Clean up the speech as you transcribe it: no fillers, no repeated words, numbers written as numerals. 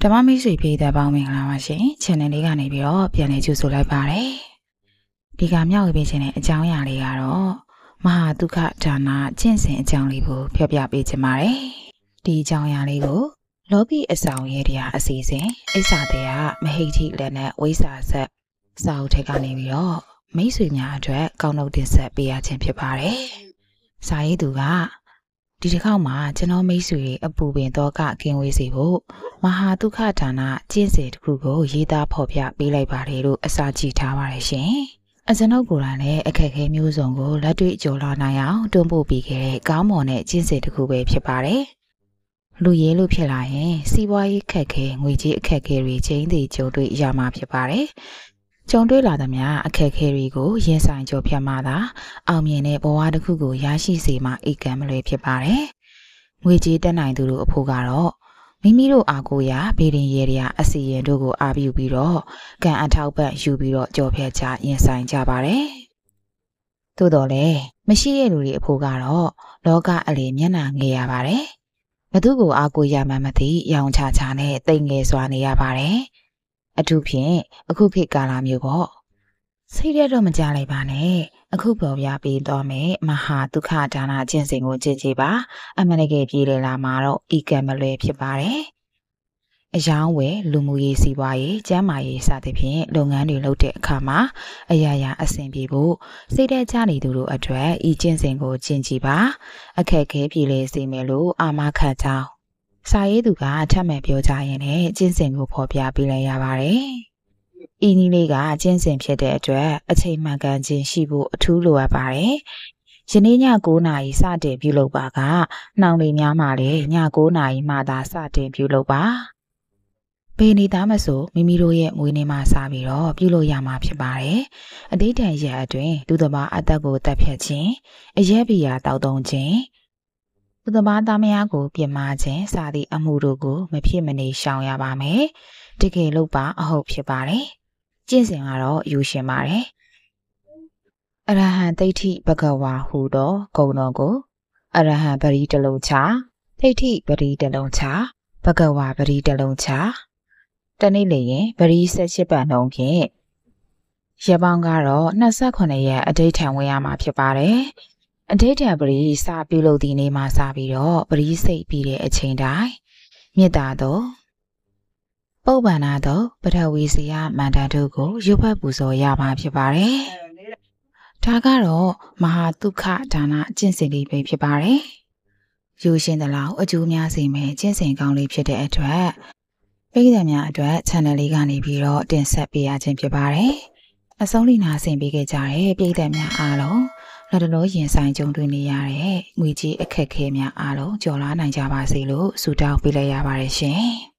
ဓမ္မမိတ်ဆွေပြည်သက်ပေါင်းမင်္ဂလာပါရှင် channel လေးကနေပြီးတော့ပြန်လည်ကြိုဆိုလိုက်ပါတယ်ဒီကမြောက်ဝေးပေးခြင်းတဲ့အကြောင်းအရာလေးကတော့မဟာဒုက္ခဒါနကျင့်စဉ်အကြောင်းလေးကိုပြောပြပေးချင်ပါတယ်ဒီအကြောင်းအရာလေးကိုလောကီအဆောင်ရဲ့တရားအစီအစဉ်အိဆာတရားမဟိတ်တိလည်းနဲ့ဝိစာဆက်စာအုပ်ထက်ကနေပြီးတော့မိတ်ဆွေများအတွက်ကောင်းထုတ်တင်ဆက်ပေးရခြင်းဖြစ်ပါတယ်စာရေးသူကဒီတစ်ခေါက်မှာကျွန်တော်မိတ်ဆွေအပူပင်တော့ကကင်းဝေးစီဖို့မဟာဒုက္ခဒါနကျင့်စဉ်တစ်ခုကိုရေးသားဖော်ပြပေးလိုက်ပါတယ်လို့အစာကြည့်ထားပါတယ်ရှင်အကျွန်ုပ်ကိုယ်တိုင်လည်းအခက်အခဲမျိုးစုံကိုလက်တွေ့ကြော်လာနိုင်အောင်တွန်းပို့ပေးခဲ့တဲ့ကောင်းမွန်တဲ့ကျင့်စဉ်တစ်ခုပဲဖြစ်ပါတယ်လူရေးလို့ဖြစ်လာရင်စီးပွားရေးခက်ခဲငွေကြေးအခက်အခဲတွေချင်းတည်ကြုံတွေ့ရမှာဖြစ်ပါတယ်ကြုံတွေ့လာသမျှအခက်အခဲတွေကိုရင်ဆိုင်ကြော်ဖြတ်မှသာအောင်မြင်တဲ့ဘဝတစ်ခုကိုရရှိစေမှာအိတ်ကံမလွယ်ဖြစ်ပါတယ်။ငွေကြေးတက်နိုင်သူတို့အဖို့ကတော့မိမိတို့အားကိုးရာဗေဒင်ရေရာအစီရင်တို့ကိုအားပြုပြီးတော့ကံအထောက်ပံ့ယူပြီးတော့ကြော်ဖြတ်ချရင်ဆိုင်ကြပါတယ်။သို့တော်လည်းမရှိတဲ့လူတွေအဖို့ကတော့လောကအလေမျက်နှာငယ်ရပါတယ်။ဘသူကိုအားကိုးရမှမသိရောင်ချချနဲ့တိတ်ငယ်စွာနေရပါတယ်။အထူးဖြင့်အခုခေတ်ကာလမျိုးပေါ့စိတ်ရတော့မကြလိုက်ပါနဲ့အခုပေါ်ပြပေးတော့မယ်မဟာဒုက္ခဒါနကျင့်စဉ်ကိုကြည့်ကြည့်ပါအမှန်တကယ်ပြည်လေလာမှာတော့ဤကံမလွယ်ဖြစ်ပါတယ်အယောင်းဝယ်လူမှုရေးစီးပွားရေးကျန်းမာရေးစသဖြင့်လုပ်ငန်းတွေလုပ်တဲ့အခါမှာအရာရာအဆင်ပြေဖို့စိတ်ဓာတ်ကျနေသူတို့အတွက်ဤကျင့်စဉ်ကိုကျင့်ကြည့်ပါအခက်ခဲပြည်လေစေမယ်လို့အာမခံကြောင်းစာရေးသူကထပ်မံပြောကြရင်လည်းကျင့်စဉ်ကိုဖော်ပြပေးလိုက်ရပါတယ်။ဤနည်းလေးကကျင့်စဉ်ဖြစ်တဲ့အတွက်အချိန်မှန်ကန်ခြင်းရှိဖို့အထူးလိုအပ်ပါတယ်။ယနေ့ည9:00နာရီစတင်ပြုလုပ်ပါကနှောင်လေးများမှလည်းည9:00နာရီမှသာစတင်ပြုလုပ်ပါ။ဘယ်နေသားမဆိုမိမိတို့ရဲ့မွေးနေ့မှစပြီးတော့ပြုလုပ်ရမှာဖြစ်ပါတယ်။အတိတ်တန်ရက်အတွင်းလူသမားအသက်ကိုတပ်ဖြတ်ခြင်းအရက်ဘီယာတောက်သုံးခြင်းသူသမားသားမယားကိုပြင်မာခြင်းစသည့်အမှုတို့ကိုမဖြစ်မနေရှောင်ရပါမယ်။တကယ်လို့ပါအဟုတ်ဖြစ်ပါတယ်။ကျင့်စဉ်ကတော့ယူရှင်ပါတယ်။အရဟံဒိဋ္ဌိဘဂဝါဟူသောဂုဏ်တော်ကိုအရဟံပရိတလုံးချဒိဋ္ဌိပရိတလုံးချဘဂဝါပရိတလုံးချတနေ့လေရင်ပရိ18ပတ်လုံးဖြင့်ရပောင်းကတော့28ရက်အဋိဋ္ဌံဝင်ရမှာဖြစ်ပါတယ်။အဋိဋ္ဌံပရိစပြုလုပ်သည့်နေ့မှစပြီးတော့ပရိစိတ်ပြီးတဲ့အချိန်တိုင်းမေတ္တာတော်ပုပ္ပန္နတော်ပထဝီဇယမန္တတို့ကိုရုပ်ဖတ်ပူဇော်ရမှာဖြစ်ပါတယ်။ဒါကတော့မဟာဒုက္ခဒါနကျင့်စဉ်လေးပဲဖြစ်ပါတယ်။ယူရှင်တလောက်အကျိုးများစေမယ့်ကျင့်စဉ်ကောင်းလေးဖြစ်တဲ့အတွက်ပိဋကများအတွက် channel လေးကနေပြီးတော့တင်ဆက်ပေးရခြင်းဖြစ်ပါတယ်။အဆုံးလိနာဆင်ပေးခဲ့ကြတဲ့ပိဋကများအားလုံးလက်တော်ရင်ဆိုင်ကြုံတွေ့နေရတဲ့ငွေကြေးအခက်အခဲများအားလုံးကျော်လွှားနိုင်ကြပါစေလို့ဆုတောင်းပေးလိုက်ရပါတယ်ရှင်။